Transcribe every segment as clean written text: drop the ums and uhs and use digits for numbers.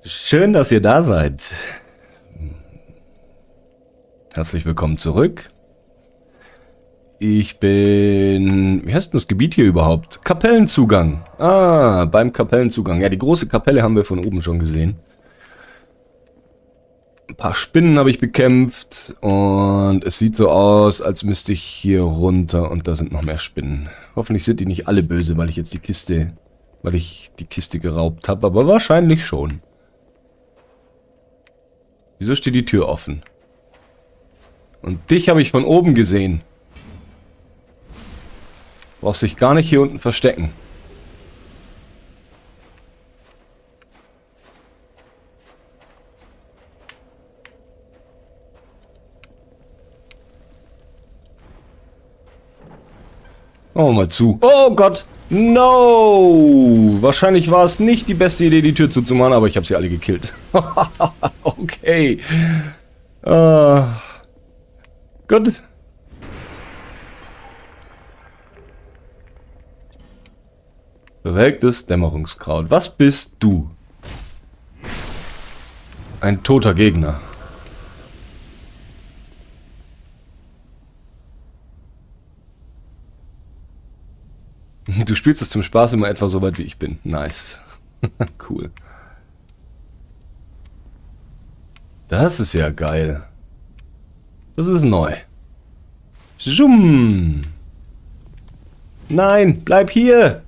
Schön, dass ihr da seid. Herzlich willkommen zurück. Ich bin... Wie heißt denn das Gebiet hier überhaupt? Kapellenzugang. Ah, beim Kapellenzugang. Ja, die große Kapelle haben wir von oben schon gesehen. Ein paar Spinnen habe ich bekämpft. Und es sieht so aus, als müsste ich hier runter. Und da sind noch mehr Spinnen. Hoffentlich sind die nicht alle böse, weil ich jetzt die Kiste... Weil ich die Kiste geraubt habe. Aber wahrscheinlich schon. Wieso steht die Tür offen? Und dich habe ich von oben gesehen. Brauchst dich gar nicht hier unten verstecken. Oh, mal zu. Oh Gott! No! Wahrscheinlich war es nicht die beste Idee, die Tür zuzumachen, aber ich habe sie alle gekillt. Okay. Gut. Bewelktes Dämmerungskraut. Was bist du? Ein toter Gegner. Du spielst es zum Spaß immer etwa so weit wie ich bin. Nice. Cool. Das ist ja geil. Das ist neu. Zoom. Nein, bleib hier.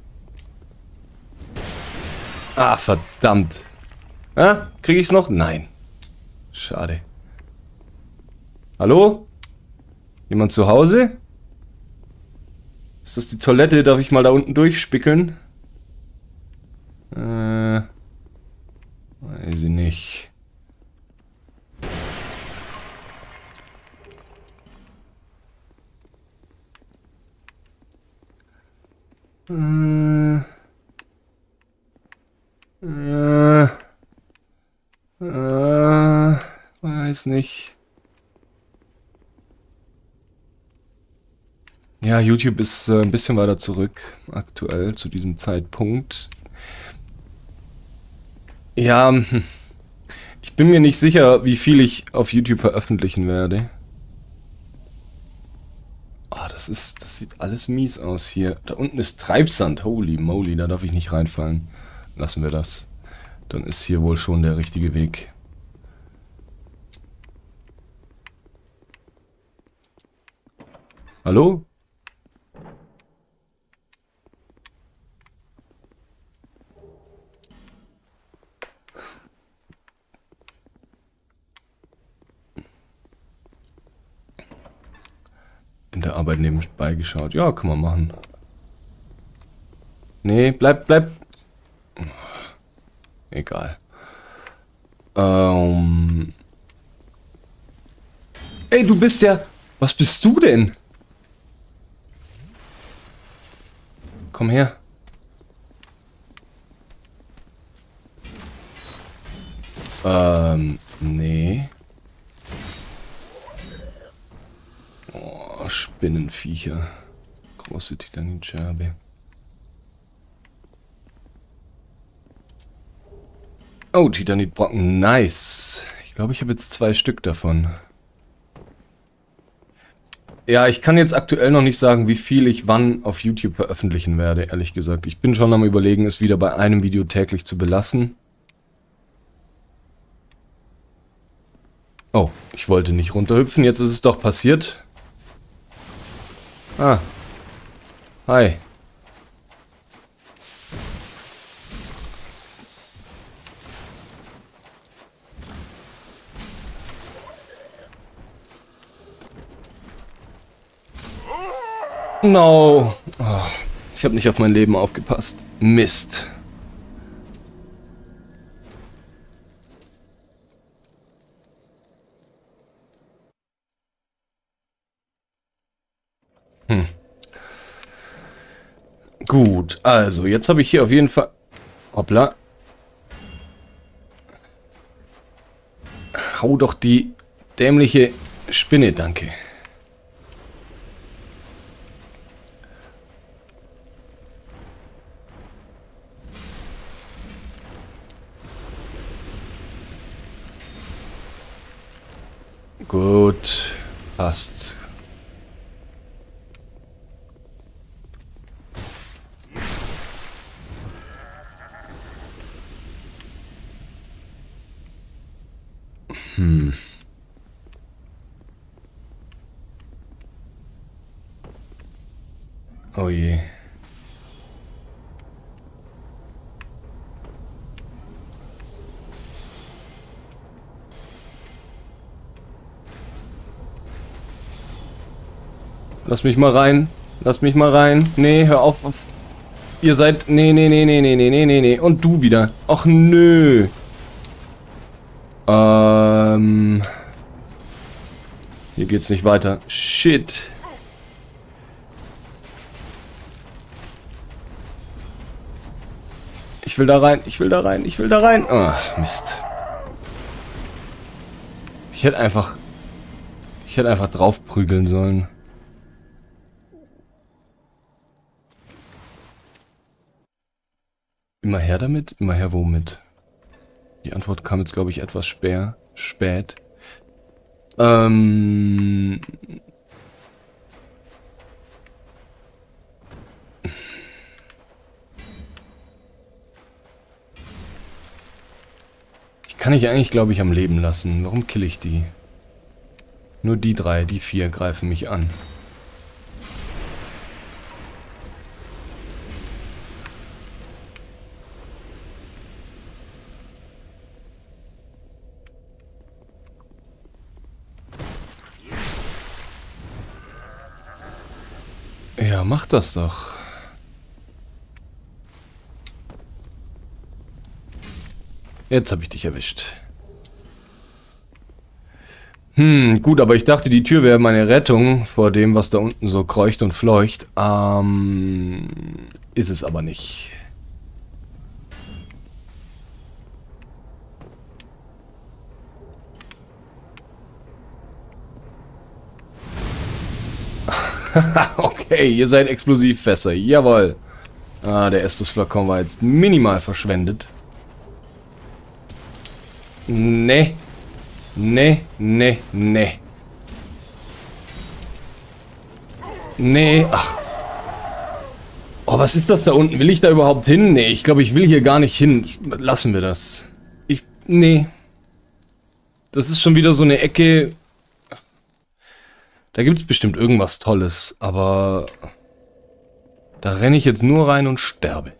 Ah, verdammt. Ah, kriege ich's noch? Nein. Schade. Hallo? Jemand zu Hause? Ist das die Toilette? Darf ich mal da unten durchspickeln? Weiß ich nicht. Weiß nicht. Ja, YouTube ist ein bisschen weiter zurück, aktuell, zu diesem Zeitpunkt. Ja, ich bin mir nicht sicher, wie viel ich auf YouTube veröffentlichen werde. Ah, das sieht alles mies aus hier. Da unten ist Treibsand. Holy moly, da darf ich nicht reinfallen. Lassen wir das. Dann ist hier wohl schon der richtige Weg. Hallo? In der Arbeit nebenbei geschaut. Ja, kann man machen. Nee, bleib. Egal. Ey, du bist ja... Was bist du denn? Komm her. Nee. Oh, Spinnenviecher. Große Titanitscherbe. Oh, Titanitbrocken. Nice. Ich glaube, ich habe jetzt 2 Stück davon. Ja, ich kann jetzt aktuell noch nicht sagen, wie viel ich wann auf YouTube veröffentlichen werde, ehrlich gesagt. Ich bin schon am Überlegen, es wieder bei einem Video täglich zu belassen. Oh, ich wollte nicht runterhüpfen, jetzt ist es doch passiert. Ah. Hi. No. Oh, ich habe nicht auf mein Leben aufgepasst. Mist. Gut, also jetzt habe ich hier auf jeden Fall... Hoppla. Hau doch die dämliche Spinne, danke. Gut. Passt. Oh je. Lass mich mal rein. Lass mich mal rein. Nee, hör auf. Ihr seid... Nee, nee, nee, nee, nee, nee, nee, nee, nee. Und du wieder. Ach, nö. Hier geht's nicht weiter. Shit. Ich will da rein. Ich will da rein. Ich will da rein. Ah, Mist. Ich hätte einfach drauf prügeln sollen. Immer her damit? Immer her womit? Die Antwort kam jetzt, glaube ich, etwas spät. Die kann ich eigentlich, glaube ich, am Leben lassen. Warum kill ich die? Nur die 3, die 4 greifen mich an. Ja, mach das doch. Jetzt habe ich dich erwischt. Gut, aber ich dachte, die Tür wäre meine Rettung vor dem, was da unten so kreucht und fleucht. Ist es aber nicht. Okay, ihr seid Explosivfässer. Jawohl. Ah, der erste Flakon war jetzt minimal verschwendet. Nee. Nee, nee, nee. Nee, ach. Oh, was ist das da unten? Will ich da überhaupt hin? Nee, ich glaube, ich will hier gar nicht hin. Lassen wir das. Nee. Das ist schon wieder so eine Ecke. Da gibt es bestimmt irgendwas Tolles, aber da renne ich jetzt nur rein und sterbe.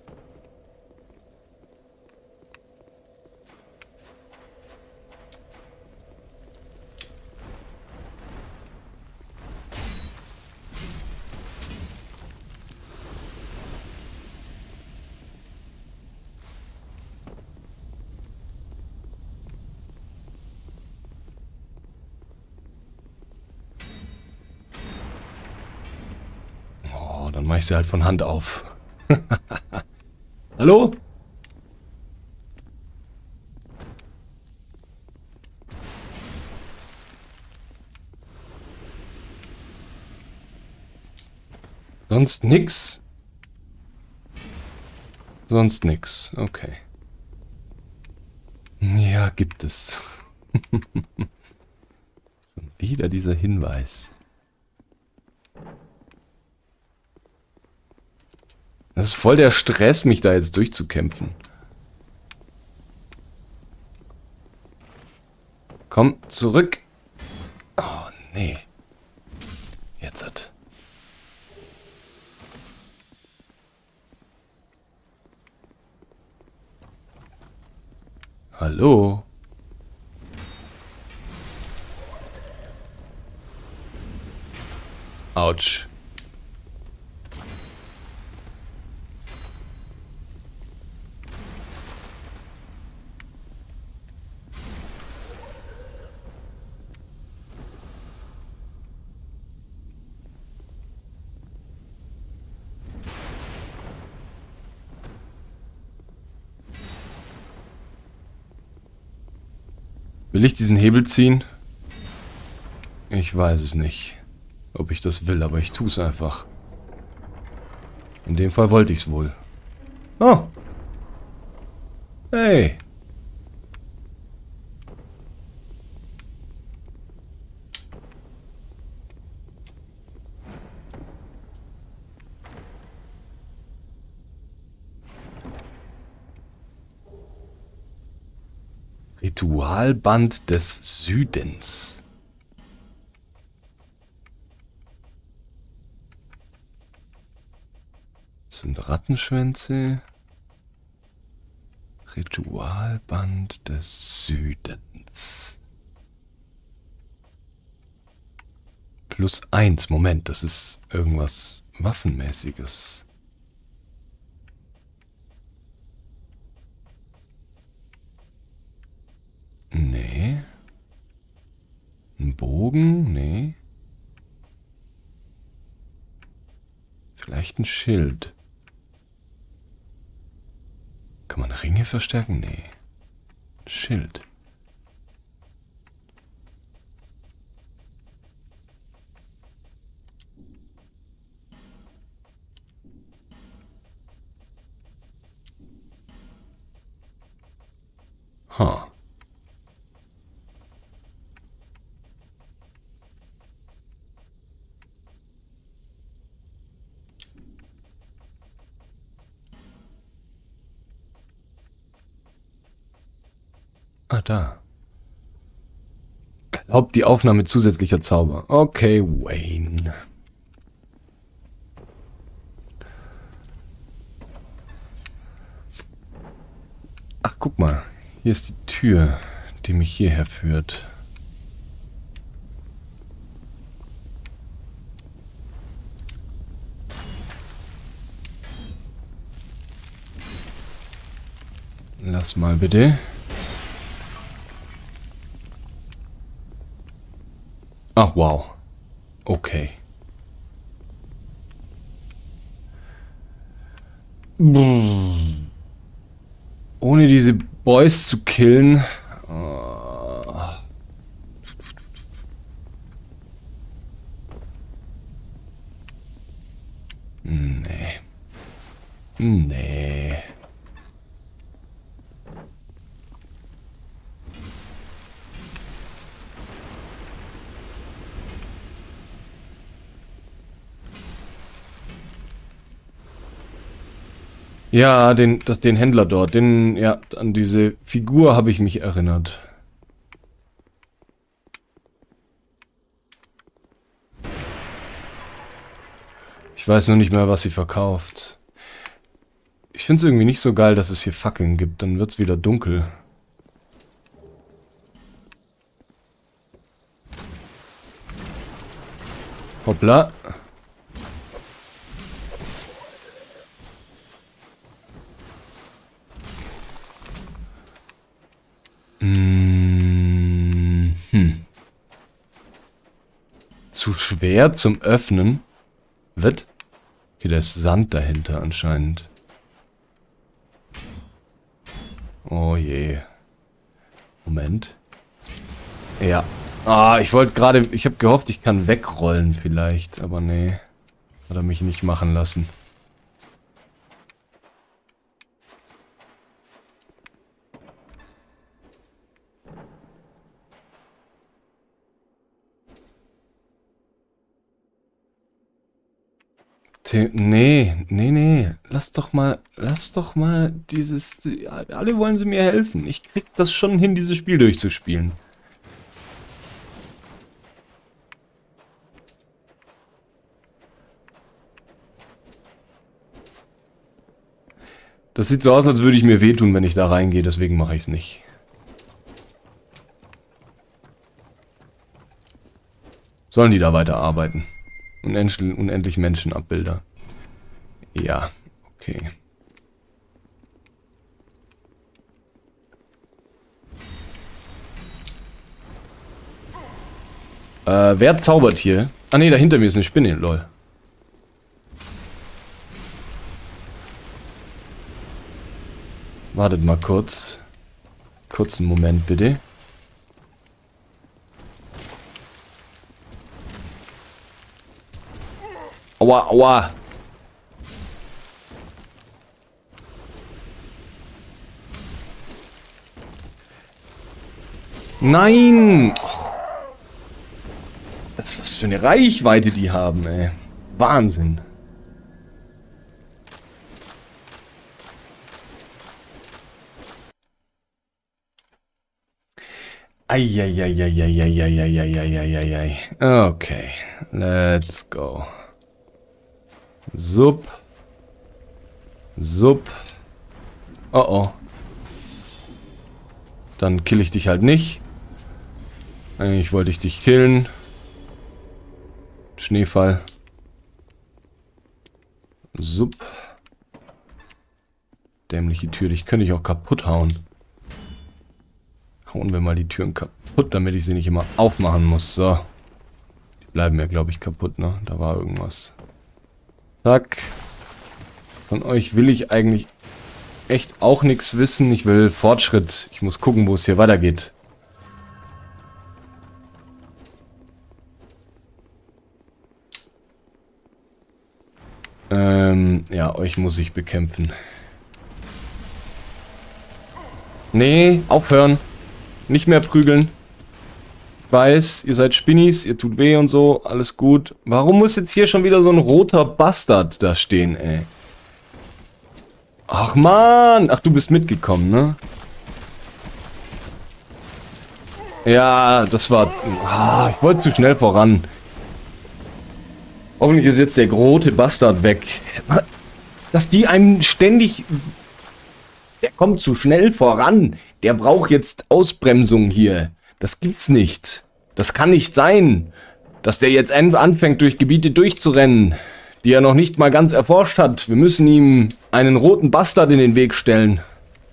Dann mache ich sie halt von Hand auf. Hallo? Sonst nix? Sonst nix, okay. Ja, gibt es. Und wieder dieser Hinweis. Das ist voll der Stress, mich da jetzt durchzukämpfen. Komm, zurück. Oh, nee. Jetzt hat. Hallo? Autsch. Will ich diesen Hebel ziehen? Ich weiß es nicht, ob ich das will, aber ich tue es einfach. In dem Fall wollte ich es wohl. Oh. Hey. Ritualband des Südens. Das sind Rattenschwänze. Ritualband des Südens. +1. Moment, das ist irgendwas Waffenmäßiges. Nee. Ein Bogen? Nee. Vielleicht ein Schild. Kann man Ringe verstärken? Nee. Schild. Ha. Ah, da. Erlaubt die Aufnahme zusätzlicher Zauber. Okay, Wayne. Ach, guck mal. Hier ist die Tür, die mich hierher führt. Lass mal bitte. Ach, wow. Okay. Ohne diese Boys zu killen. Nee. Nee. Ja, den Händler dort, ja, an diese Figur habe ich mich erinnert. Ich weiß nur nicht mehr, was sie verkauft. Ich finde es irgendwie nicht so geil, dass es hier Fackeln gibt, dann wird es wieder dunkel. Hoppla. Zu schwer zum Öffnen? Was? Okay, da ist Sand dahinter anscheinend. Oh je. Moment. Ja. Ah, ich wollte gerade... Ich habe gehofft, ich kann wegrollen vielleicht. Aber nee. Hat er mich nicht machen lassen. Nee. Lass doch mal dieses... Alle wollen sie mir helfen. Ich krieg das schon hin, dieses Spiel durchzuspielen. Das sieht so aus, als würde ich mir wehtun, wenn ich da reingehe. Deswegen mache ich es nicht. Sollen die da weiterarbeiten? Unendlich Menschenabbilder. Ja, okay. Wer zaubert hier? Ah ne, da hinter mir ist eine Spinne, lol. Wartet mal kurz. Kurzen Moment bitte. Aua, aua. Nein! Was für eine Reichweite die haben, ey. Wahnsinn. Eieieiei. Okay, let's go. Sub. Oh oh. Dann kill ich dich halt nicht. Eigentlich wollte ich dich killen. Schneefall. Sub. Dämliche Tür, dich könnte ich auch kaputt hauen. Hauen wir mal die Türen kaputt, damit ich sie nicht immer aufmachen muss. So. Die bleiben ja, glaube ich, kaputt, ne? Da war irgendwas. Zack. Von euch will ich eigentlich echt auch nichts wissen. Ich will Fortschritt. Ich muss gucken, wo es hier weitergeht. Ja, euch muss ich bekämpfen. Nee, aufhören. Nicht mehr prügeln. Ich weiß, ihr seid Spinnis, ihr tut weh und so, alles gut. Warum muss jetzt hier schon wieder so ein roter Bastard da stehen, ey? Ach man! Ach, du bist mitgekommen, ne? Ja, das war... Ah, ich wollte zu schnell voran. Hoffentlich ist jetzt der rote Bastard weg. Dass die einem ständig... Der kommt zu schnell voran. Der braucht jetzt Ausbremsung hier. Das gibt's nicht. Das kann nicht sein, dass der jetzt anfängt, durch Gebiete durchzurennen, die er noch nicht mal ganz erforscht hat. Wir müssen ihm einen roten Bastard in den Weg stellen.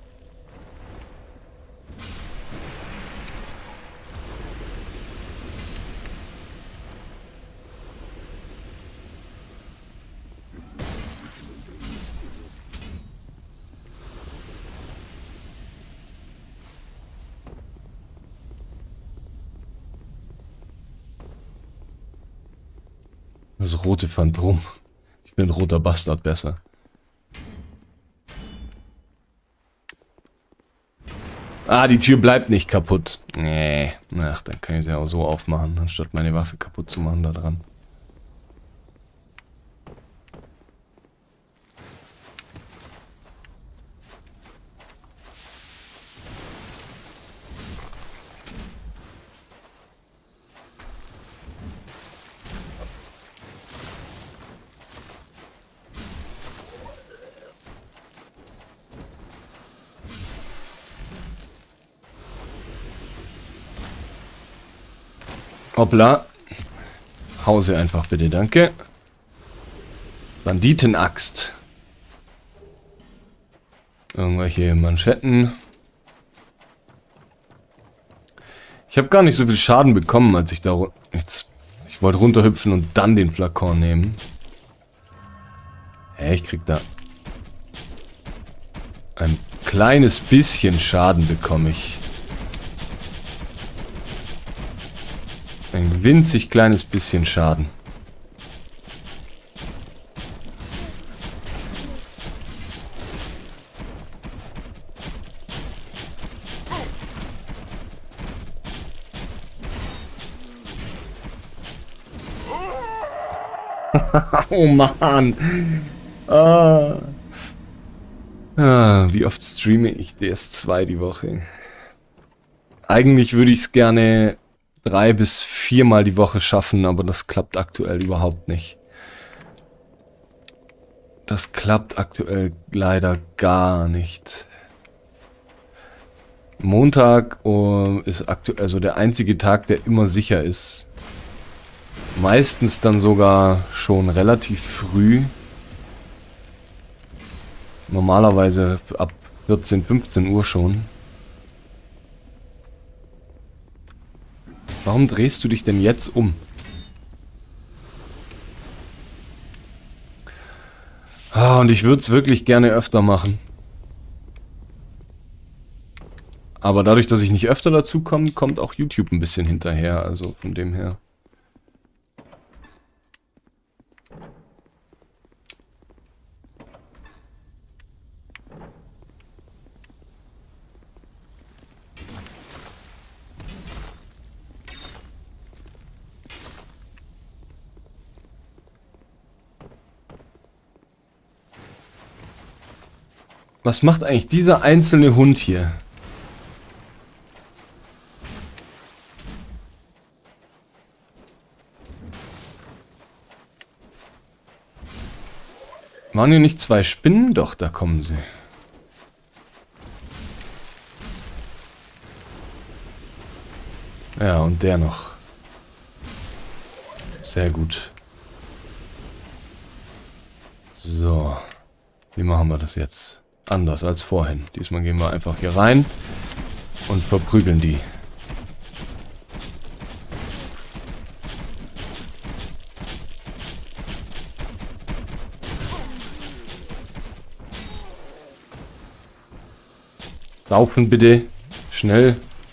Das rote Phantom. Ich bin roter Bastard besser. Ah, die Tür bleibt nicht kaputt. Nee. Ach, dann kann ich sie auch so aufmachen, anstatt meine Waffe kaputt zu machen da dran. Hoppla. Hause einfach bitte, danke. Banditenaxt. Irgendwelche Manschetten. Ich habe gar nicht so viel Schaden bekommen, als ich da... Ich wollte runterhüpfen und dann den Flakon nehmen. Hä, ich krieg da... Ein kleines bisschen Schaden bekomme ich. Ein winzig kleines bisschen Schaden. Oh Mann. Wie oft streame ich DS2 die Woche? Eigentlich würde ich es gerne 3 bis 4 Mal die Woche schaffen, aber das klappt aktuell überhaupt nicht. Das klappt aktuell leider gar nicht. Montag ist aktuell so der einzige Tag, der immer sicher ist. Meistens dann sogar schon relativ früh. Normalerweise ab 14, 15 Uhr schon. Warum drehst du dich denn jetzt um? Ah, und ich würde es wirklich gerne öfter machen. Aber dadurch, dass ich nicht öfter dazu komme, kommt auch YouTube ein bisschen hinterher. Also von dem her. Was macht eigentlich dieser einzelne Hund hier? Waren hier nicht 2 Spinnen? Doch, da kommen sie. Ja, und der noch. Sehr gut. So. Wie machen wir das jetzt? Anders als vorhin. Diesmal gehen wir einfach hier rein und verprügeln die. Saufen bitte. Schnell.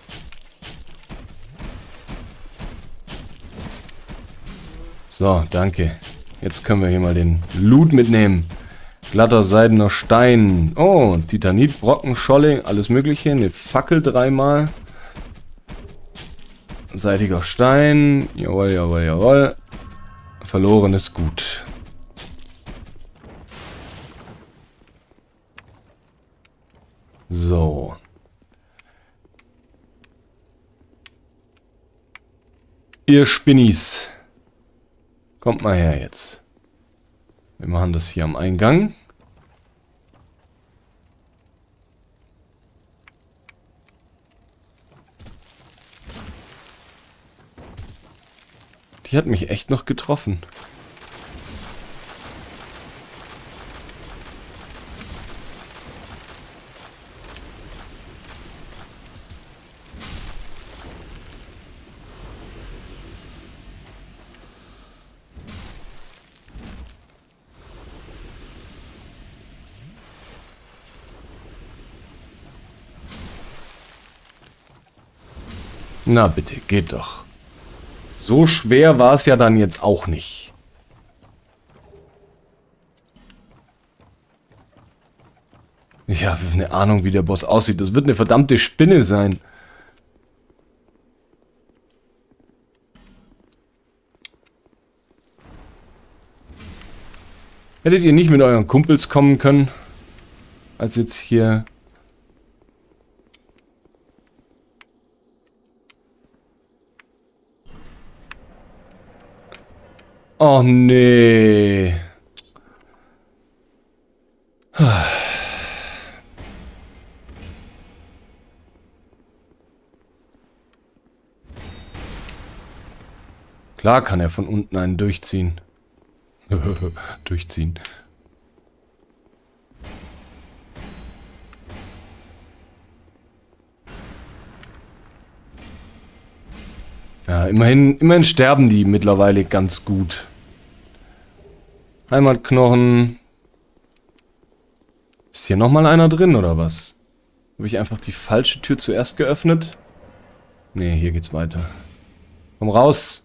So, danke. Jetzt können wir hier mal den Loot mitnehmen. Glatter seidener Stein. Oh, Titanit, Brocken, Scholle, alles mögliche. Eine Fackel 3-mal. Seidiger Stein. Jawohl, jawohl, jawohl. Verlorenes Gut. So. Ihr Spinnis. Kommt mal her jetzt. Wir machen das hier am Eingang. Die hat mich echt noch getroffen. Na bitte, geht doch. So schwer war es ja dann jetzt auch nicht. Ich habe eine Ahnung, wie der Boss aussieht. Das wird eine verdammte Spinne sein. Hättet ihr nicht mit euren Kumpels kommen können? Als jetzt hier... Oh nee. Klar kann er von unten einen durchziehen. Durchziehen. Ja, immerhin sterben die mittlerweile ganz gut. Heimatknochen. Ist hier nochmal einer drin, oder was? Habe ich einfach die falsche Tür zuerst geöffnet? Nee, hier geht's weiter. Komm raus!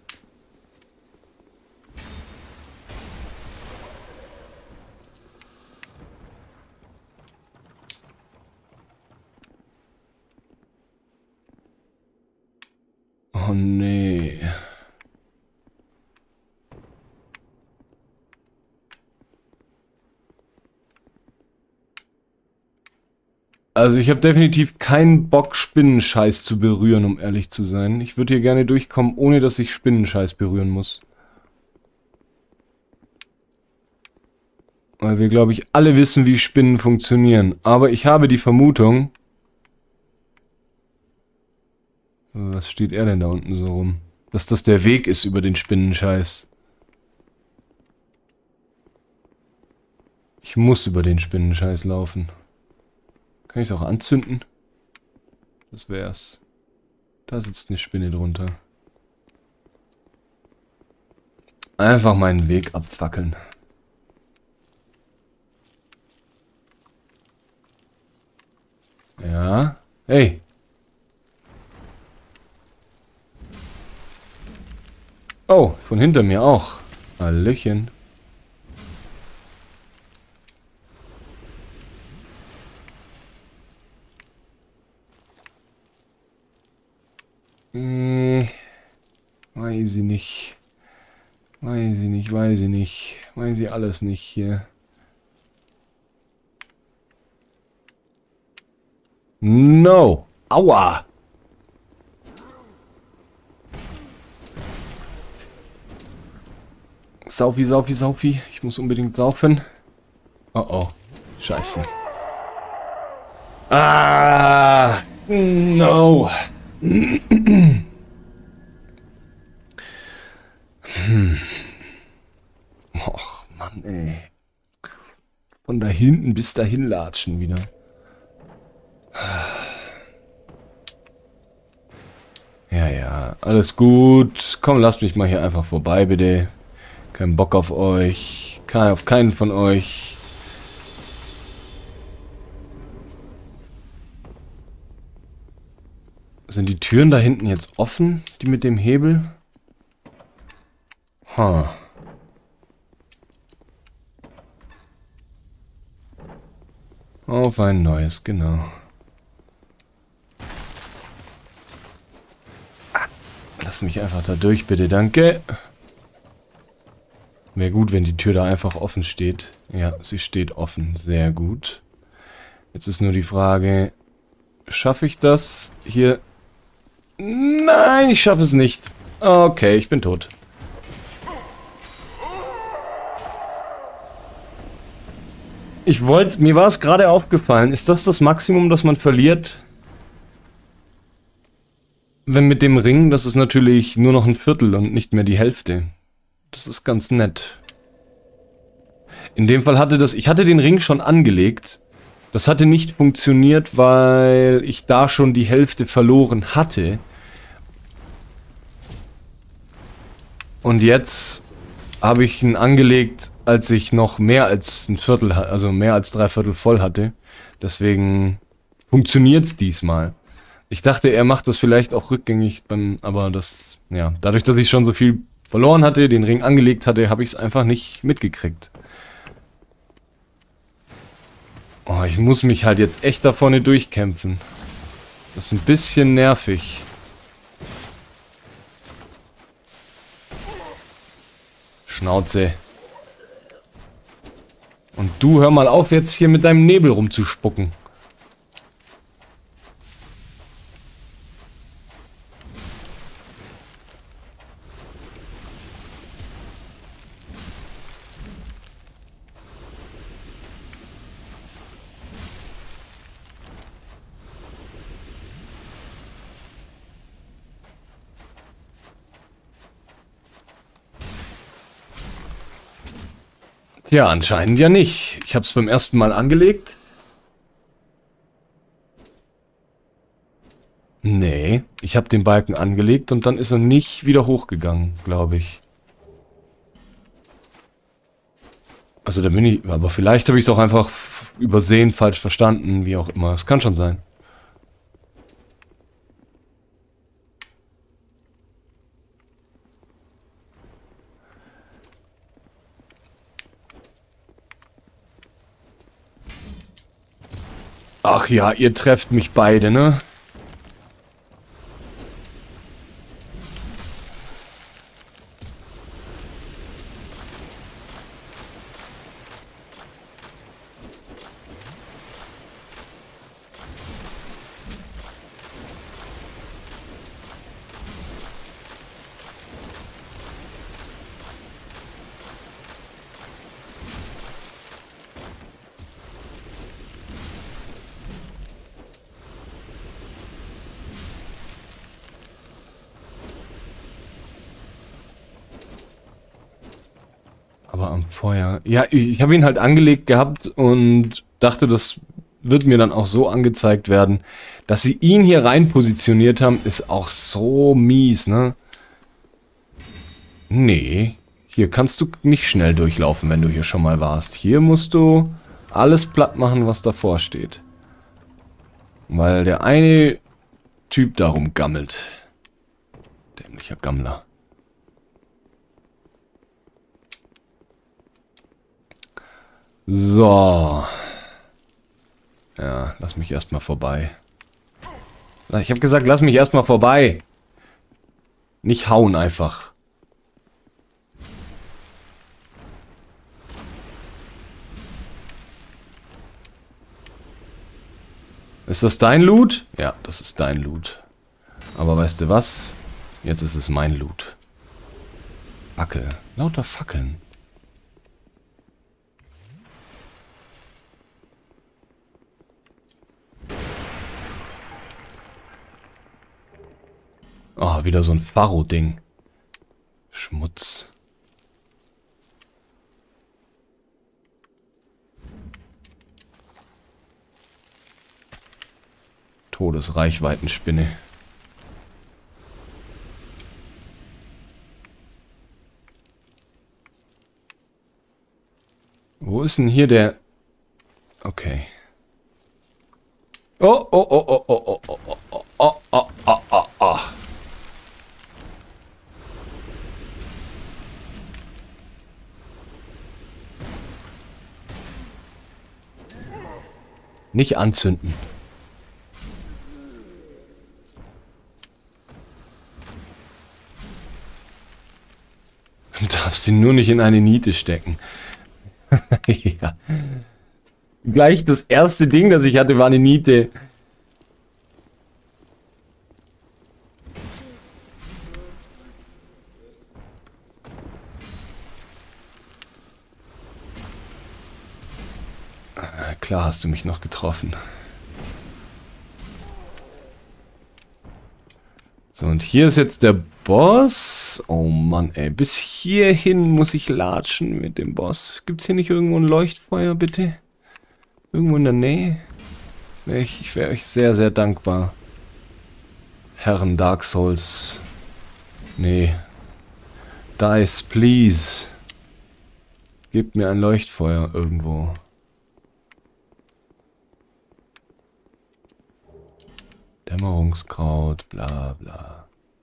Oh nee. Also ich habe definitiv keinen Bock, Spinnenscheiß zu berühren, um ehrlich zu sein. Ich würde hier gerne durchkommen, ohne dass ich Spinnenscheiß berühren muss. Weil wir, glaube ich, alle wissen, wie Spinnen funktionieren. Aber ich habe die Vermutung... Was steht er denn da unten so rum? Dass das der Weg ist über den Spinnenscheiß. Ich muss über den Spinnenscheiß laufen. Kann ich es auch anzünden? Das wär's. Da sitzt eine Spinne drunter. Einfach meinen Weg abfackeln. Ja. Hey. Oh, von hinter mir auch. Hallöchen. Weiß ich nicht. Weiß ich nicht, weiß ich nicht. Weiß ich alles nicht hier. No. Aua. Saufi, Saufi, Saufi. Ich muss unbedingt saufen. Oh oh. Scheiße. Ah! No! Och, Mann, ey. Von da hinten bis dahin latschen wieder. Ja, ja, alles gut. Komm, lasst mich mal hier einfach vorbei, bitte. Kein Bock auf euch. Auf keinen von euch. Sind die Türen da hinten jetzt offen? Die mit dem Hebel? Ha. Auf ein neues, genau. Lass mich einfach da durch, bitte, danke. Wäre gut, wenn die Tür da einfach offen steht. Ja, sie steht offen, sehr gut. Jetzt ist nur die Frage, schaffe ich das hier? Nein, ich schaffe es nicht. Okay, ich bin tot. Mir war es gerade aufgefallen. Ist das das Maximum, das man verliert? Wenn mit dem Ring, das ist natürlich nur noch ein Viertel und nicht mehr die Hälfte. Das ist ganz nett. In dem Fall ich hatte den Ring schon angelegt. Das hatte nicht funktioniert, weil ich da schon die Hälfte verloren hatte. Und jetzt habe ich ihn angelegt, als ich noch mehr als ein Viertel, also mehr als 3/4 voll hatte. Deswegen funktioniert es diesmal. Ich dachte, er macht das vielleicht auch rückgängig, aber das, ja, dadurch, dass ich schon so viel verloren hatte, den Ring angelegt hatte, habe ich es einfach nicht mitgekriegt. Oh, ich muss mich halt jetzt echt da vorne durchkämpfen. Das ist ein bisschen nervig. Schnauze. Und du, hör mal auf, jetzt hier mit deinem Nebel rumzuspucken. Ja, anscheinend ja nicht. Ich habe es beim ersten Mal angelegt. Nee, ich habe den Balken angelegt und dann ist er nicht wieder hochgegangen, glaube ich. Also da bin ich, aber vielleicht habe ich es auch einfach übersehen, falsch verstanden, wie auch immer. Es kann schon sein. Ach ja, ihr trefft mich beide, ne? Aber am Feuer. Ja, ich habe ihn halt angelegt gehabt und dachte, das wird mir dann auch so angezeigt werden. Dass sie ihn hier rein positioniert haben, ist auch so mies, ne? Nee, hier kannst du nicht schnell durchlaufen, wenn du hier schon mal warst. Hier musst du alles platt machen, was davor steht. Weil der eine Typ darum gammelt. Dämlicher Gammler. So. Ja, lass mich erstmal vorbei. Ich habe gesagt, lass mich erstmal vorbei. Nicht hauen einfach. Ist das dein Loot? Ja, das ist dein Loot. Aber weißt du was? Jetzt ist es mein Loot. Fackel. Lauter Fackeln. Oh, wieder so ein Pharro-Ding. Schmutz. Todesreichweitenspinne. Wo ist denn hier der... Okay. Oh, oh, oh, oh, oh, oh, oh, oh, oh, oh, oh, oh, oh. Nicht anzünden. Du darfst ihn nur nicht in eine Niete stecken. Ja. Gleich das erste Ding, das ich hatte, war eine Niete. Klar hast du mich noch getroffen. So, und hier ist jetzt der Boss. Oh Mann, ey. Bis hierhin muss ich latschen mit dem Boss. Gibt's hier nicht irgendwo ein Leuchtfeuer, bitte? Irgendwo in der Nähe? Ich wäre euch sehr, sehr dankbar. Herren Dark Souls. Nee. Dice, please. Gebt mir ein Leuchtfeuer irgendwo. Dämmerungskraut, bla bla.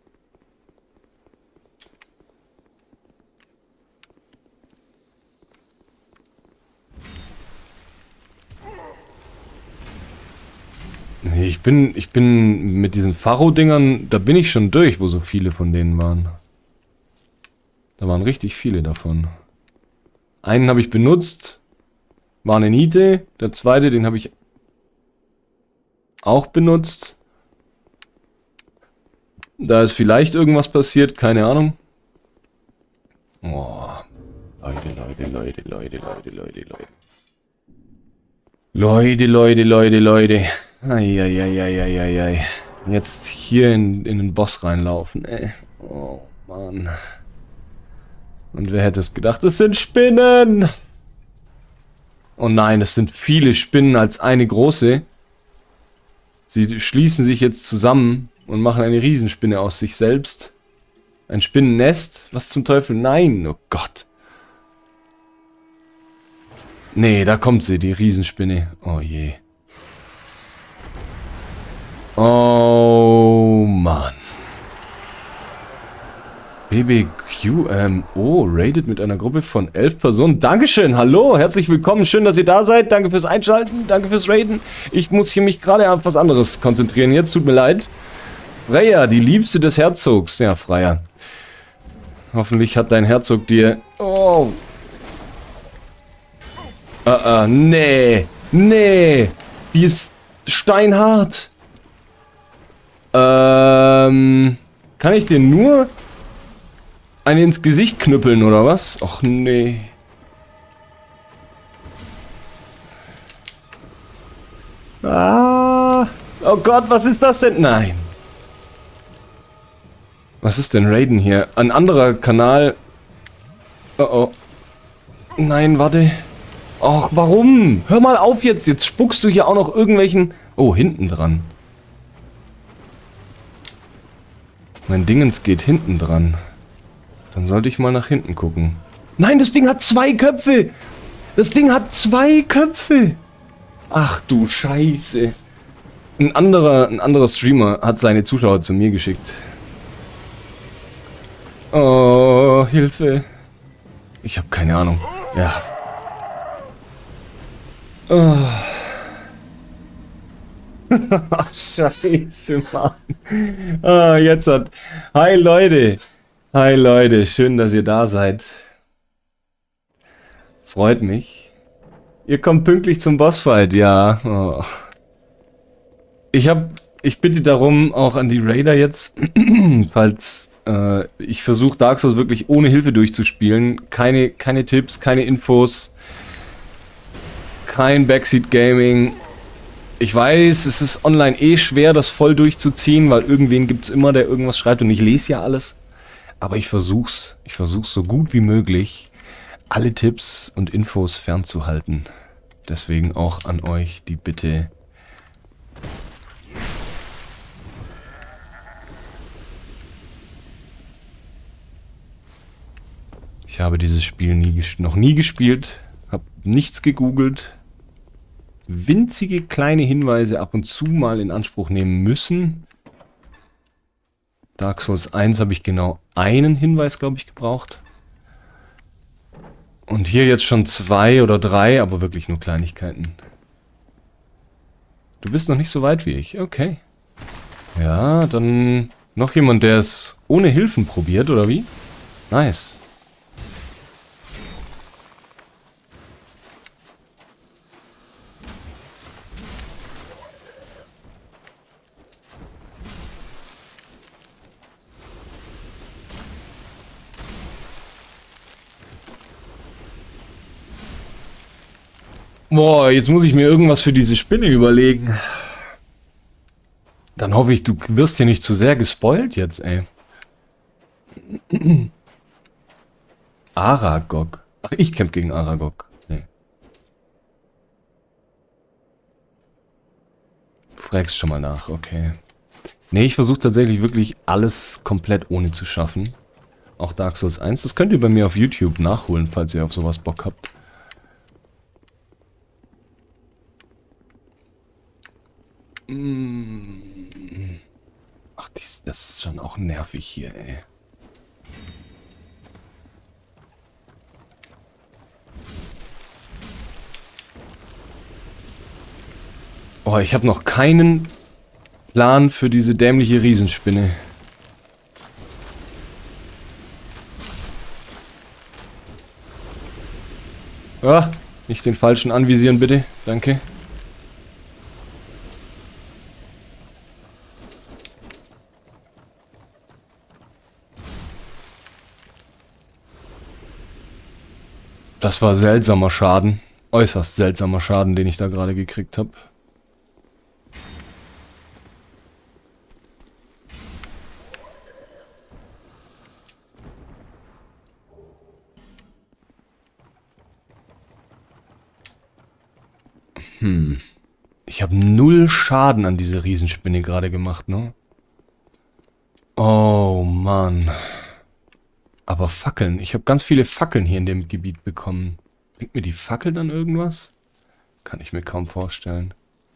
Ich bin mit diesen Pharro-Dingern, da bin ich schon durch, wo so viele von denen waren. Da waren richtig viele davon. Einen habe ich benutzt, war eine Niete. Der zweite, den habe ich auch benutzt. Da ist vielleicht irgendwas passiert, keine Ahnung. Oh, Leute. Eieieiei. Jetzt hier in den Boss reinlaufen, ey. Oh, Mann. Und wer hätte es gedacht, es sind Spinnen! Oh nein, es sind viele Spinnen als eine große. Sie schließen sich jetzt zusammen und machen eine Riesenspinne aus sich selbst. Ein Spinnennest? Was zum Teufel? Nein! Oh Gott! Nee, da kommt sie, die Riesenspinne. Oh je. Oh Mann. BBQMO raided mit einer Gruppe von 11 Personen. Dankeschön, hallo, herzlich willkommen, schön, dass ihr da seid. Danke fürs Einschalten, danke fürs Raiden. Ich muss hier mich gerade auf was anderes konzentrieren. Jetzt tut mir leid. Freya, die Liebste des Herzogs. Ja, Freya. Hoffentlich hat dein Herzog dir... Oh. Nee. Nee. Die ist steinhart. Kann ich dir nur eine ins Gesicht knüppeln, oder was? Och, nee. Ah. Oh Gott, was ist das denn? Nein. Was ist denn Raiden hier? Ein anderer Kanal. Oh oh. Nein, warte. Och, warum? Hör mal auf jetzt. Jetzt spuckst du hier auch noch irgendwelchen... Oh, hinten dran. Mein Dingens geht hinten dran. Dann sollte ich mal nach hinten gucken. Nein, das Ding hat 2 Köpfe! Das Ding hat 2 Köpfe! Ach du Scheiße. Ein anderer Streamer hat seine Zuschauer zu mir geschickt. Oh, Hilfe. Ich habe keine Ahnung. Ja. Oh. Scheiße, Mann. Ah, jetzt hat... Hi, Leute. Hi, Leute. Schön, dass ihr da seid. Freut mich. Ihr kommt pünktlich zum Bossfight, ja. Oh. Ich bitte darum, auch an die Raider jetzt, falls ich versuche Dark Souls wirklich ohne Hilfe durchzuspielen. Keine Tipps, keine Infos. Kein Backseat Gaming. Ich weiß, es ist online eh schwer, das voll durchzuziehen, weil irgendwen gibt's immer, der irgendwas schreibt und ich lese ja alles. Aber ich versuch's. Ich versuch's so gut wie möglich, alle Tipps und Infos fernzuhalten. Deswegen auch an euch die Bitte. Ich habe dieses Spiel noch nie gespielt, habe nichts gegoogelt, winzige kleine Hinweise ab und zu mal in Anspruch nehmen müssen. Dark Souls 1 habe ich genau einen Hinweis, glaube ich, gebraucht. Und hier jetzt schon 2 oder 3, aber wirklich nur Kleinigkeiten. Du bist noch nicht so weit wie ich, okay. Ja, dann noch jemand, der es ohne Hilfen probiert, oder wie? Nice. Boah, jetzt muss ich mir irgendwas für diese Spinne überlegen. Dann hoffe ich, du wirst hier nicht zu sehr gespoilt jetzt, ey. Aragog. Ach, ich kämpfe gegen Aragog. Nee. Du fragst schon mal nach, okay. Nee, ich versuche tatsächlich wirklich alles komplett ohne zu schaffen. Auch Dark Souls 1. Das könnt ihr bei mir auf YouTube nachholen, falls ihr auf sowas Bock habt. Ach, das ist schon auch nervig hier, ey. Oh, ich habe noch keinen Plan für diese dämliche Riesenspinne. Ah, nicht den falschen anvisieren, bitte. Danke. Das war seltsamer Schaden. Äußerst seltsamer Schaden, den ich da gerade gekriegt habe. Ich habe 0 Schaden an diese Riesenspinne gerade gemacht, ne? Oh, Mann. Aber Fackeln. Ich habe ganz viele Fackeln hier in dem Gebiet bekommen. Bringt mir die Fackel dann irgendwas? Kann ich mir kaum vorstellen.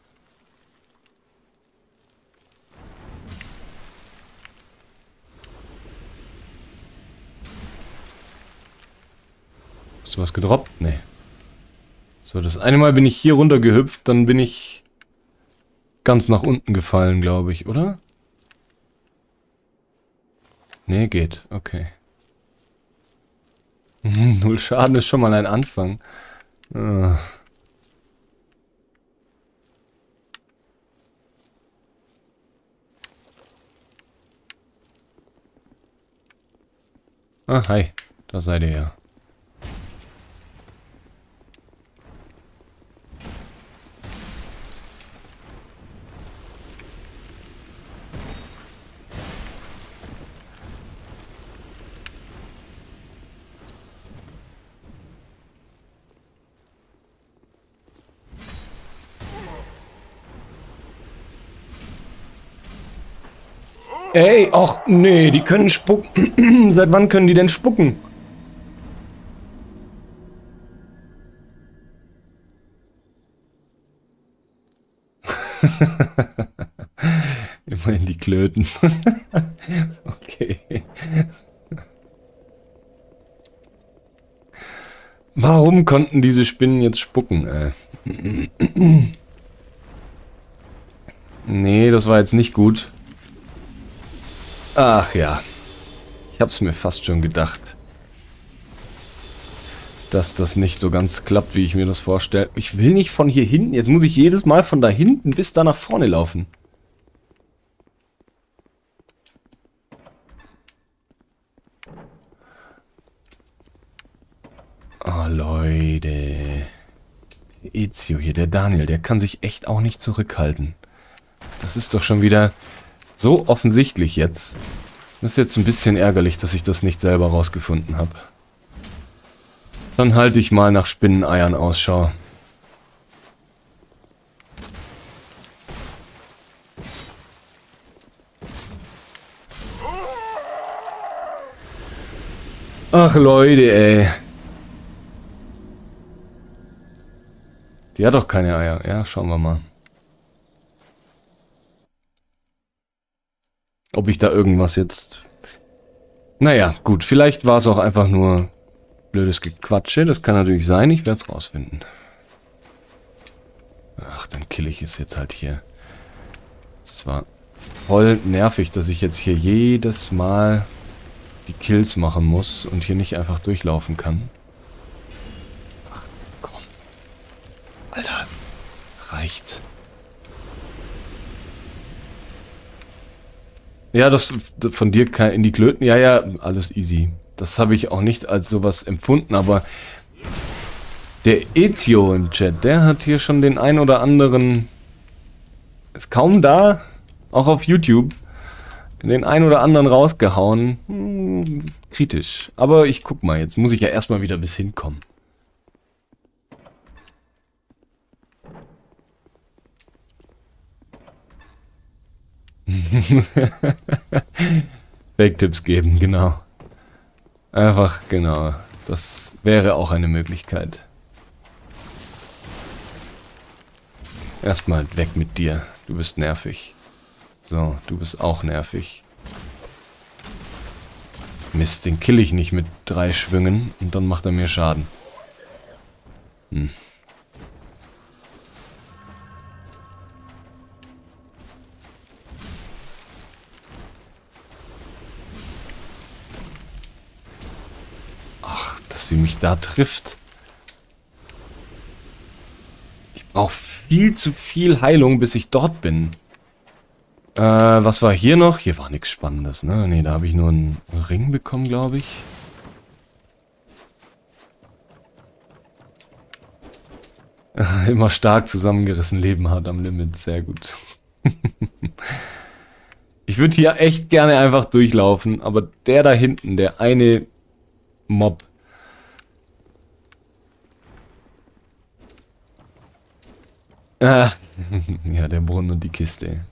Hast du was gedroppt? Nee. So, das eine Mal bin ich hier runter gehüpft, dann bin ich ganz nach unten gefallen, glaube ich, oder? Nee, geht. Okay. 0 Schaden ist schon mal ein Anfang. Ah. Ah, hi. Da seid ihr ja. Ey, ach nee, die können spucken. Seit wann können die denn spucken? Immerhin die Klöten. Okay. Warum konnten diese Spinnen jetzt spucken? Nee, das war jetzt nicht gut. Ach ja. Ich hab's mir fast schon gedacht, dass das nicht so ganz klappt, wie ich mir das vorstelle. Ich will nicht von hier hinten. Jetzt muss ich jedes Mal von da hinten bis da nach vorne laufen. Oh, Leute. Der Ezio hier, der Daniel, der kann sich echt auch nicht zurückhalten. Das ist doch schon wieder so offensichtlich jetzt. Das ist jetzt ein bisschen ärgerlich, dass ich das nicht selber rausgefunden habe. Dann halte ich mal nach Spinneneiern Ausschau. Ach Leute, ey. Die hat doch keine Eier. Ja, schauen wir mal. Ob ich da irgendwas jetzt... Naja, gut. Vielleicht war es auch einfach nur blödes Gequatsche. Das kann natürlich sein. Ich werde es rausfinden. Ach, dann kill ich es jetzt halt hier. Ist zwar voll nervig, dass ich jetzt hier jedes Mal die Kills machen muss und hier nicht einfach durchlaufen kann. Ach, komm. Alter. Reicht. Ja, das von dir in die Klöten. Ja, ja, alles easy. Das habe ich auch nicht als sowas empfunden, aber der Ezio im Chat, der hat hier schon den ein oder anderen, ist kaum da, auch auf YouTube, den ein oder anderen rausgehauen. Kritisch. Aber ich guck mal, jetzt muss ich ja erstmal wieder bis hinkommen. Fake-Tipps geben, genau. Einfach, genau. Das wäre auch eine Möglichkeit. Erstmal weg mit dir. Du bist nervig. So, du bist auch nervig. Mist, den kill ich nicht mit 3 Schwüngen und dann macht er mir Schaden. Hm. Ach, dass sie mich da trifft. Ich brauche viel zu viel Heilung, bis ich dort bin. Was war hier noch? Hier war nichts Spannendes, ne? Ne, da habe ich nur einen Ring bekommen, glaube ich. Immer stark zusammengerissen, Leben hart am Limit. Sehr gut. Ich würde hier echt gerne einfach durchlaufen, aber der da hinten, der eine Mob. Ja, der Brunnen und die Kiste.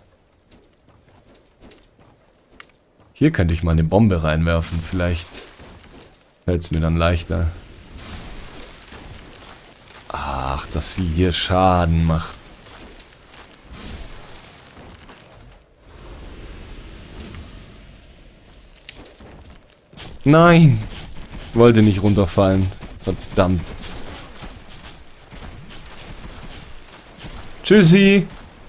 Hier könnte ich mal eine Bombe reinwerfen, vielleicht fällt es mir dann leichter. Ach, dass sie hier Schaden macht. Nein! Ich wollte nicht runterfallen. Verdammt. Tschüssi!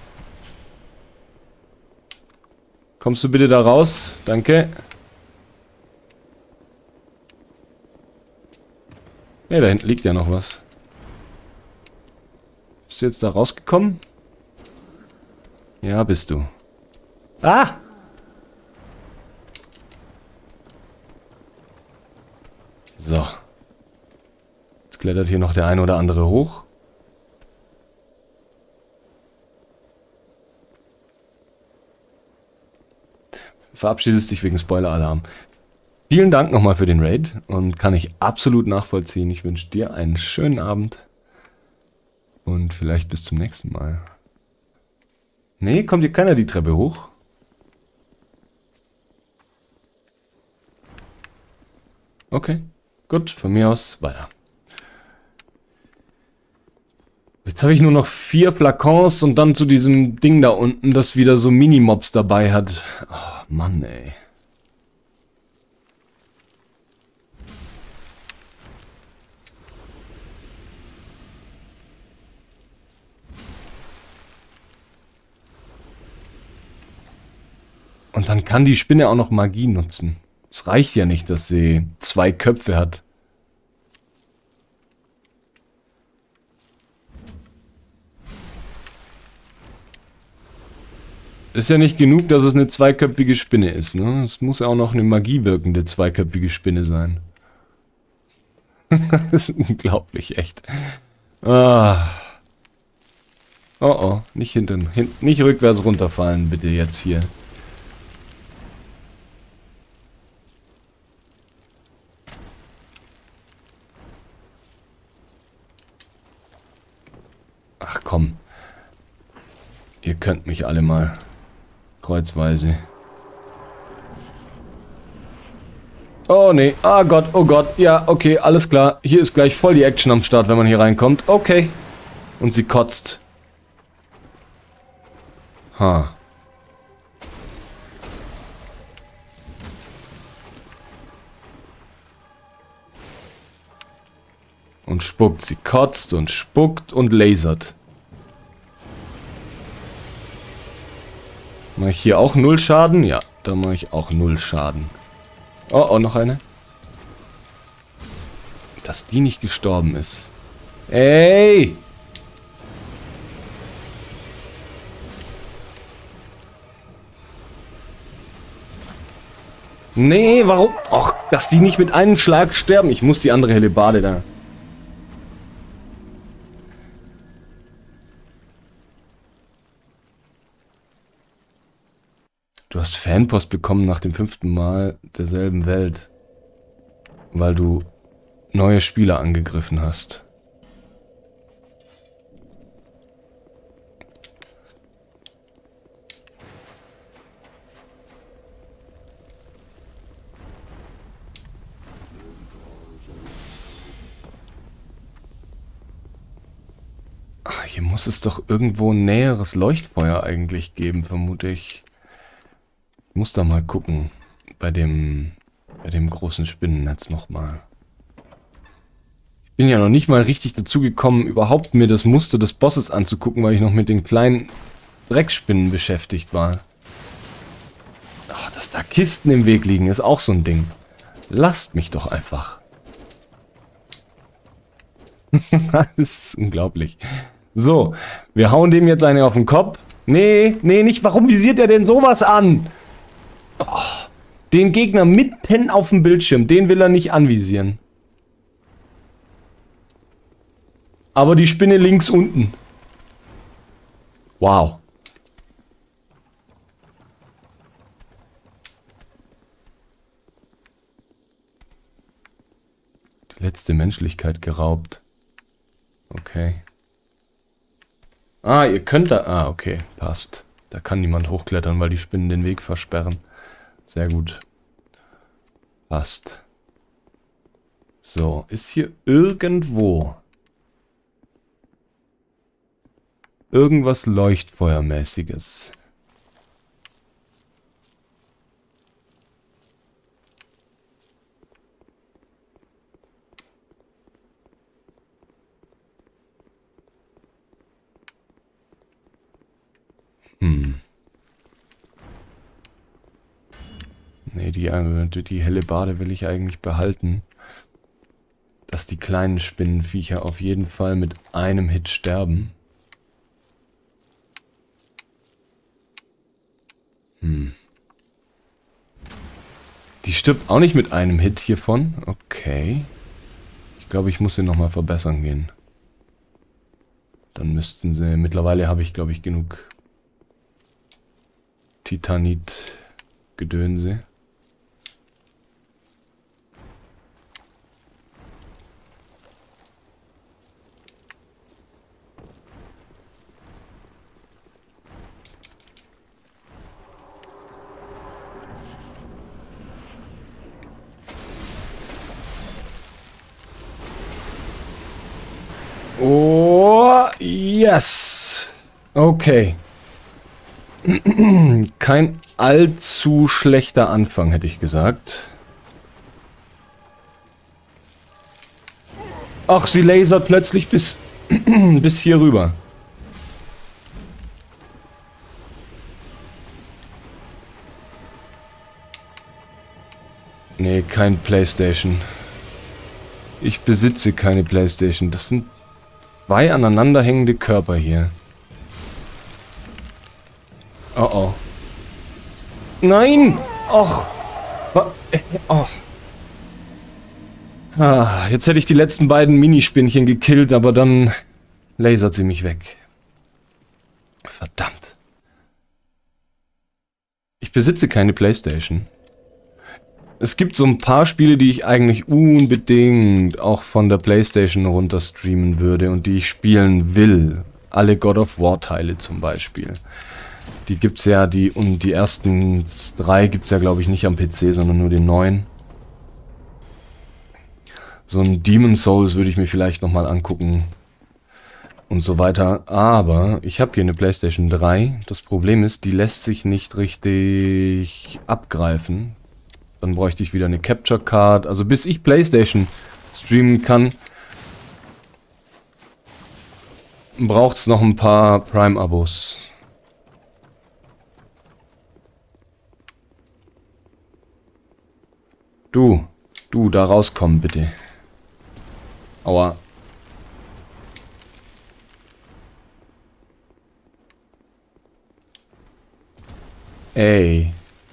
Kommst du bitte da raus? Danke. Ja, da hinten liegt ja noch was. Bist du jetzt da rausgekommen? Ja, bist du. Ah! So. Jetzt klettert hier noch der ein oder andere hoch. Verabschiedest dich wegen Spoiler-Alarm. Vielen Dank nochmal für den Raid und kann ich absolut nachvollziehen. Ich wünsche dir einen schönen Abend und vielleicht bis zum nächsten Mal. Nee, kommt hier keiner die Treppe hoch? Okay, gut, von mir aus weiter. Jetzt habe ich nur noch 4 Flakons und dann zu diesem Ding da unten, das wieder so Minimobs dabei hat. Oh, Mann, ey. Und dann kann die Spinne auch noch Magie nutzen. Es reicht ja nicht, dass sie 2 Köpfe hat. Ist ja nicht genug, dass es eine zweiköpfige Spinne ist, ne? Es muss ja auch noch eine magiewirkende zweiköpfige Spinne sein. Das ist unglaublich, echt. Ah. Oh oh, nicht nicht rückwärts runterfallen, bitte jetzt hier. Ach komm. Ihr könnt mich alle mal. Kreuzweise. Oh nee, ah Gott, oh Gott. Ja, okay, alles klar. Hier ist gleich voll die Action am Start, wenn man hier reinkommt. Okay. Und sie kotzt. Ha. Und spuckt. Sie kotzt und spuckt und lasert. Mache ich hier auch 0 Schaden? Ja, da mache ich auch 0 Schaden. Oh, oh, noch eine. Dass die nicht gestorben ist. Ey! Nee, warum? Och, dass die nicht mit einem Schlag sterben. Ich muss die andere Hellebarde da. Du hast Fanpost bekommen nach dem 5. Mal derselben Welt. Weil du neue Spieler angegriffen hast. Hier muss es doch irgendwo ein näheres Leuchtfeuer eigentlich geben, vermute ich. Ich muss da mal gucken. Bei dem großen Spinnennetz nochmal. Ich bin ja noch nicht mal richtig dazu gekommen, überhaupt mir das Muster des Bosses anzugucken, weil ich noch mit den kleinen Dreckspinnen beschäftigt war. Ach, dass da Kisten im Weg liegen, ist auch so ein Ding. Lasst mich doch einfach. Das ist unglaublich. So, wir hauen dem jetzt eine auf den Kopf. Nee, nee, nicht. Warum visiert er denn sowas an? Oh, den Gegner mitten auf dem Bildschirm, den will er nicht anvisieren. Aber die Spinne links unten. Wow. Die letzte Menschlichkeit geraubt. Okay. Ah, ihr könnt da... Ah, okay, passt. Da kann niemand hochklettern, weil die Spinnen den Weg versperren. Sehr gut. Passt. So, ist hier irgendwo irgendwas Leuchtfeuermäßiges? Nee, die Hellebarde will ich eigentlich behalten. Dass die kleinen Spinnenviecher auf jeden Fall mit einem Hit sterben. Die stirbt auch nicht mit einem Hit hiervon. Okay. Ich glaube, ich muss sie nochmal verbessern gehen. Dann müssten sie... Mittlerweile habe ich, glaube ich, genug Titanit-Gedönse. Oh, yes. Okay. Kein allzu schlechter Anfang, hätte ich gesagt. Ach, sie lasert plötzlich bis hier rüber. Nee, kein PlayStation. Ich besitze keine PlayStation. Das sind zwei aneinanderhängende Körper hier. Oh oh. Nein! Och! Och! Ah, jetzt hätte ich die letzten beiden Minispinnchen gekillt, aber dann lasert sie mich weg. Verdammt. Ich besitze keine PlayStation. Es gibt so ein paar Spiele, die ich eigentlich unbedingt auch von der PlayStation runter streamen würde und die ich spielen will. Alle God of War Teile zum Beispiel. Die gibt's ja, die ersten 3 gibt's ja glaube ich nicht am PC, sondern nur den neuen. So ein Demon's Souls würde ich mir vielleicht nochmal angucken. Und so weiter. Aber ich habe hier eine PlayStation 3. Das Problem ist, die lässt sich nicht richtig abgreifen. Dann bräuchte ich wieder eine Capture Card. Also bis ich PlayStation streamen kann, braucht es noch ein paar Prime-Abos. Du, da rauskommen bitte. Aua. Ey.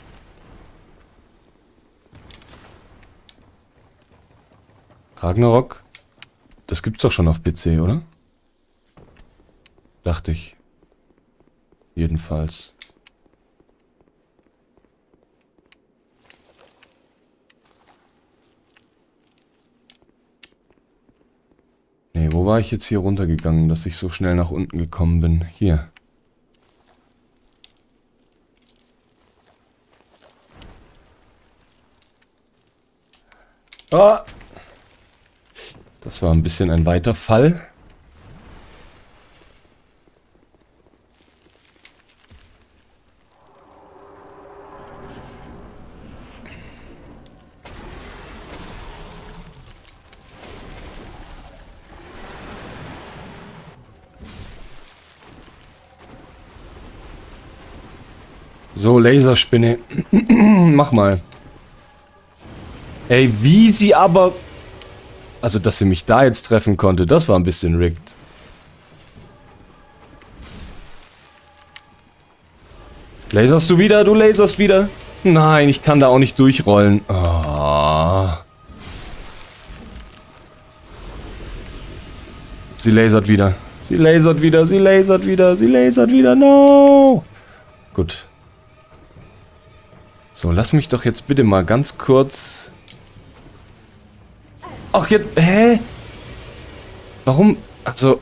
Ragnarok? Das gibt's doch schon auf PC, oder? Dachte ich. Jedenfalls. Nee, wo war ich jetzt hier runtergegangen, dass ich so schnell nach unten gekommen bin? Hier. Ah! Das war ein bisschen ein weiter Fall. So, Laserspinne. Mach mal. Ey, wie sie aber... Also, dass sie mich da jetzt treffen konnte, das war ein bisschen rigged. Laserst du wieder? Du laserst wieder? Nein, ich kann da auch nicht durchrollen. Oh. Sie lasert wieder. Sie lasert wieder, sie lasert wieder, sie lasert wieder. No! Gut. So, lass mich doch jetzt bitte mal ganz kurz... Ach, jetzt... Hä? Warum? Also...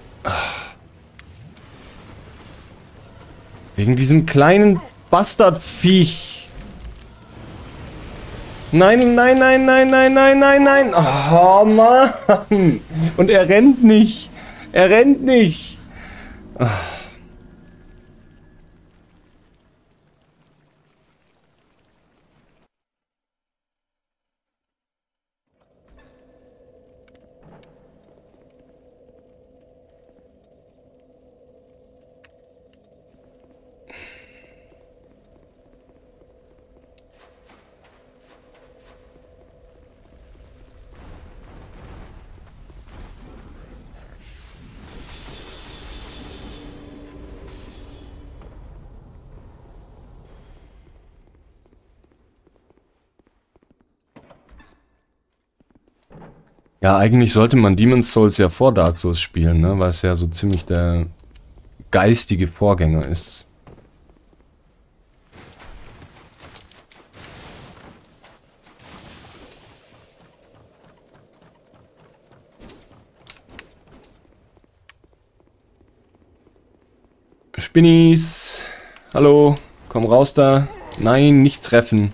Wegen diesem kleinen Bastardviech. Nein, nein, nein, nein, nein, nein, nein, nein. Oh, Mann. Und er rennt nicht. Er rennt nicht. Ja, eigentlich sollte man Demon's Souls ja vor Dark Souls spielen, ne? Weil es ja so ziemlich der geistige Vorgänger ist. Spinnis! Hallo, komm raus da. Nein, nicht treffen.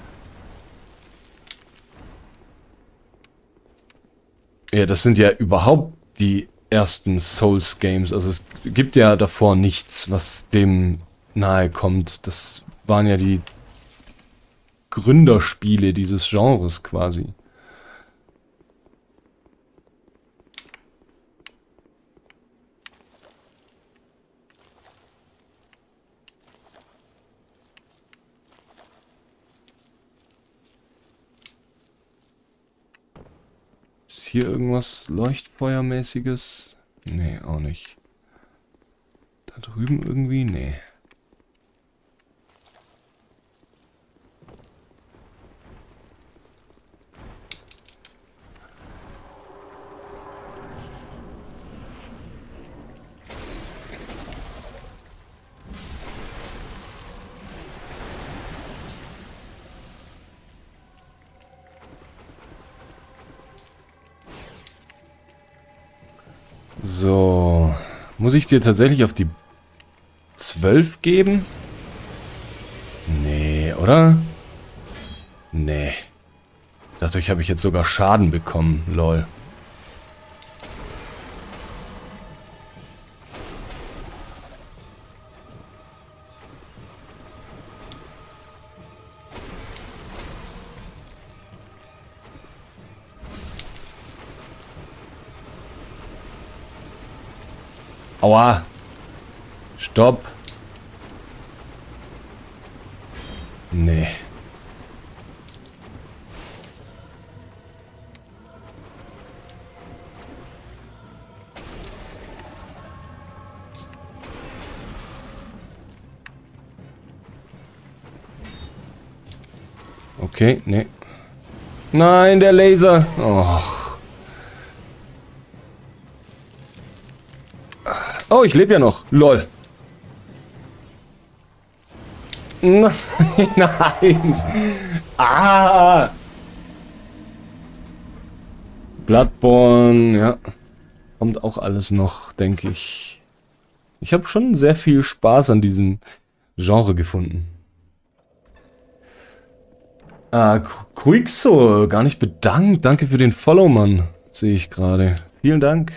Ja, das sind ja überhaupt die ersten Souls-Games. Also es gibt ja davor nichts, was dem nahe kommt. Das waren ja die Gründerspiele dieses Genres quasi. Ist hier irgendwas Leuchtfeuermäßiges? Nee, auch nicht. Da drüben irgendwie? Nee. So. Muss ich dir tatsächlich auf die 12 geben? Nee, oder? Nee. Dadurch habe ich jetzt sogar Schaden bekommen. Lol. Aua. Stopp. Nee. Okay, nee. Nein, der Laser. Och. Oh, ich lebe ja noch. Lol. Nein, nein. Ah. Bloodborne, ja. Kommt auch alles noch, denke ich. Ich habe schon sehr viel Spaß an diesem Genre gefunden. Quixo, gar nicht bedankt. Danke für den Follow, Mann. Sehe ich gerade. Vielen Dank.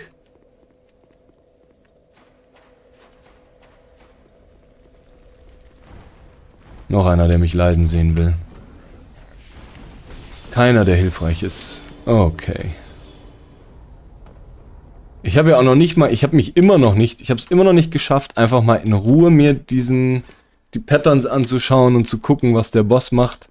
Noch einer, der mich leiden sehen will. Keiner, der hilfreich ist. Okay. Ich habe ja auch noch nicht mal, ich habe es immer noch nicht geschafft, einfach mal in Ruhe mir die Patterns anzuschauen und zu gucken, was der Boss macht.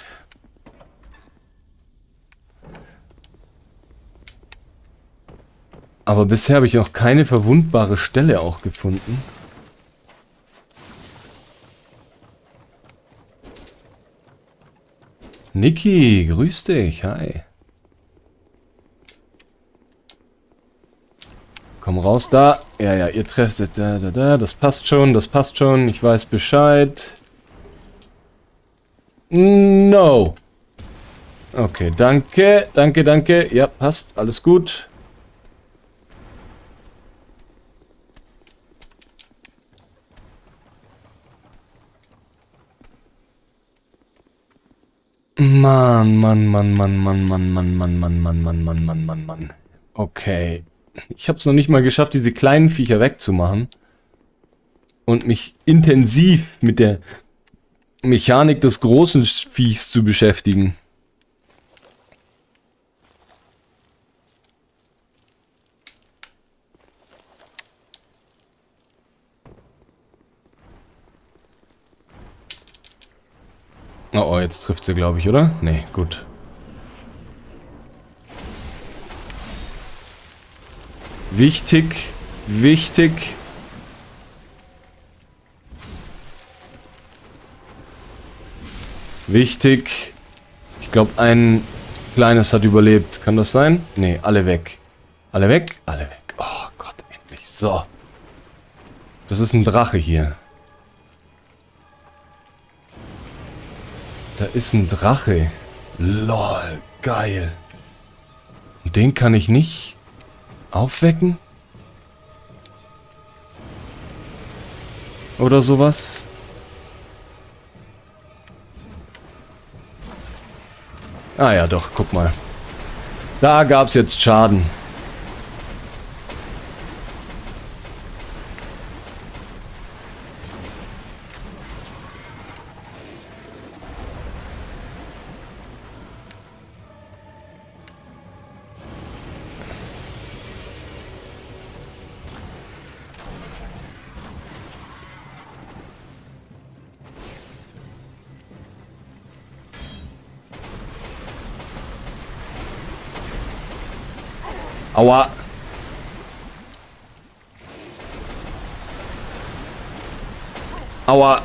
Aber bisher habe ich noch keine verwundbare Stelle auch gefunden. Niki, grüß dich, hi. Komm raus da. Ja, ja, ihr trefft da. Das passt schon, das passt schon. Ich weiß Bescheid. No. Okay, danke, danke, danke. Ja, passt, alles gut. Mann. Okay. Ich habe es noch nicht mal geschafft, diese kleinen Viecher wegzumachen. Und mich intensiv mit der Mechanik des großen Viechs zu beschäftigen. Oh, jetzt trifft sie, glaube ich, oder? Nee, gut. Wichtig, wichtig. Wichtig. Ich glaube, ein kleines hat überlebt. Kann das sein? Nee, alle weg. Alle weg? Alle weg. Oh Gott, endlich. So. Das ist ein Drache hier. Da ist ein Drache. Lol, geil. Und den kann ich nicht aufwecken? Oder sowas? Ah ja, doch, guck mal. Da gab's jetzt Schaden. Aua. Aua.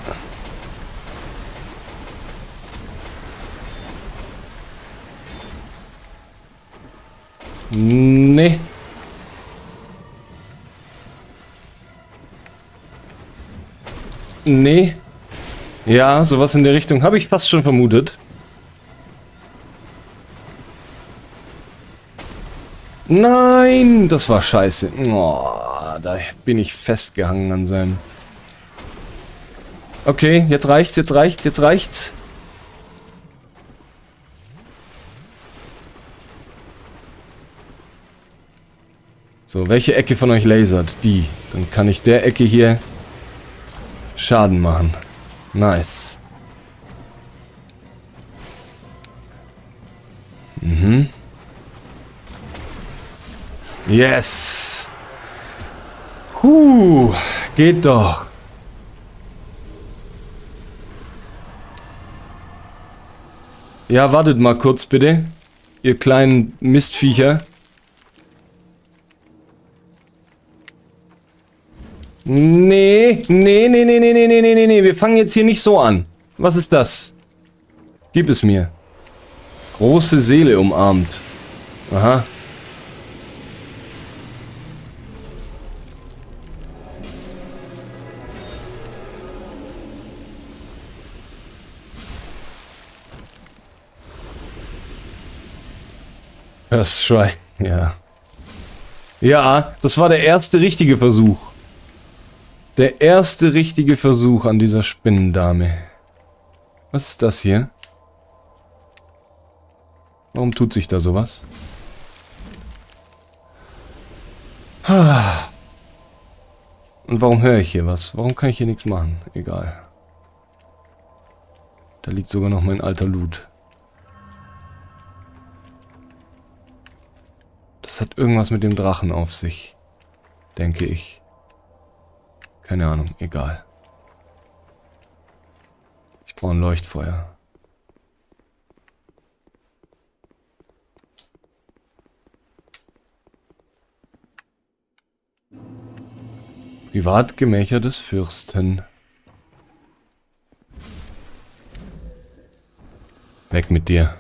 Nee. Nee. Ja, sowas in der Richtung habe ich fast schon vermutet. Nein, das war scheiße. Oh, da bin ich festgehangen an seinem... Okay, jetzt reicht's, jetzt reicht's, jetzt reicht's. So, welche Ecke von euch lasert? Die. Dann kann ich der Ecke hier Schaden machen. Nice. Mhm. Yes. Geht doch. Ja, wartet mal kurz bitte. Ihr kleinen Mistviecher. Nee, nee. Wir fangen jetzt hier nicht so an. Was ist das? Gib es mir. Große Seele umarmt. Aha. Das Schwein, ja. Ja, das war der erste richtige Versuch. Der erste richtige Versuch an dieser Spinnendame. Was ist das hier? Warum tut sich da sowas? Und warum höre ich hier was? Warum kann ich hier nichts machen? Egal. Da liegt sogar noch mein alter Loot. Das hat irgendwas mit dem Drachen auf sich. Denke ich. Keine Ahnung, egal. Ich brauche ein Leuchtfeuer. Privatgemächer des Fürsten. Weg mit dir.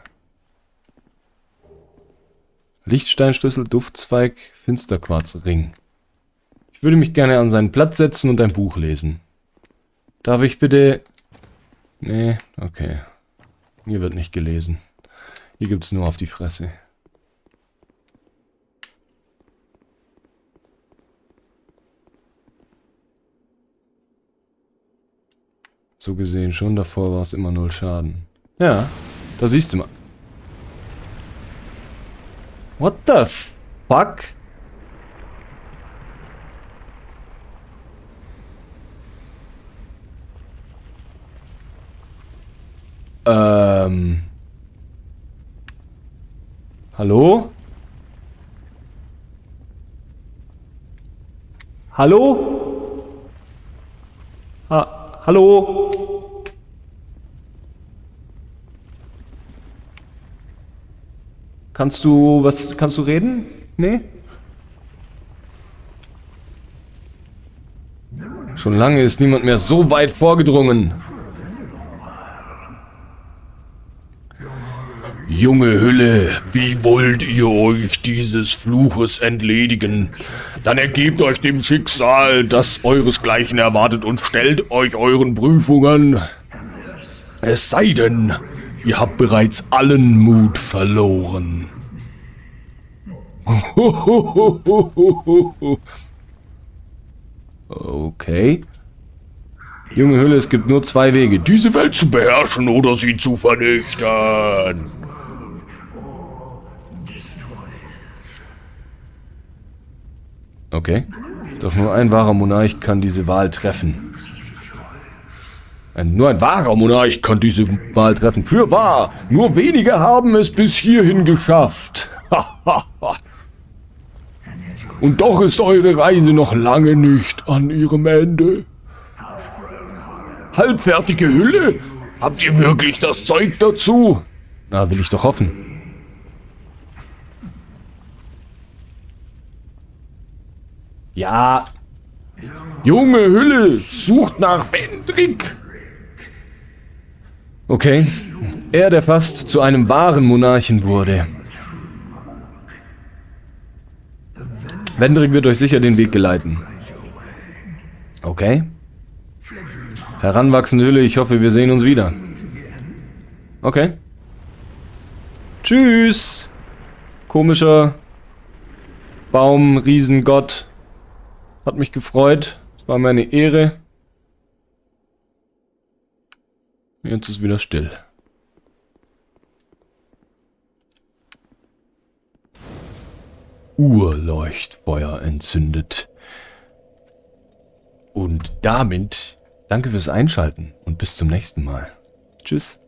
Lichtsteinschlüssel, Duftzweig, Finsterquarzring. Ich würde mich gerne an seinen Platz setzen und ein Buch lesen. Darf ich bitte... Nee, okay. Hier wird nicht gelesen. Hier gibt's nur auf die Fresse. So gesehen schon, davor war es immer 0 Schaden. Ja, da siehst du mal. What the fuck? Hallo? Hallo? Hallo? Kannst du reden? Nee? Schon lange ist niemand mehr so weit vorgedrungen. Junge Hülle, wie wollt ihr euch dieses Fluches entledigen? Dann ergebt euch dem Schicksal, das euresgleichen erwartet, und stellt euch euren Prüfungen. Es sei denn, ihr habt bereits allen Mut verloren. Okay. Junge Hülle, es gibt nur 2 Wege. Diese Welt zu beherrschen oder sie zu vernichten. Okay. Doch nur ein wahrer Monarch kann diese Wahl treffen. Nur ein wahrer Monarch kann diese Wahl treffen. Fürwahr! Nur wenige haben es bis hierhin geschafft. Und doch ist eure Reise noch lange nicht an ihrem Ende. Halbfertige Hülle? Habt ihr wirklich das Zeug dazu? Na, will ich doch hoffen. Ja. Junge Hülle, sucht nach Wendrik. Okay. Er, der fast zu einem wahren Monarchen wurde. Wendrik wird euch sicher den Weg geleiten. Okay. Heranwachsende Hülle, ich hoffe, wir sehen uns wieder. Okay. Tschüss. Komischer Baum, Riesengott. Hat mich gefreut. Es war mir eine Ehre. Jetzt ist wieder still. Urleuchtfeuer entzündet. Und damit danke fürs Einschalten und bis zum nächsten Mal. Tschüss.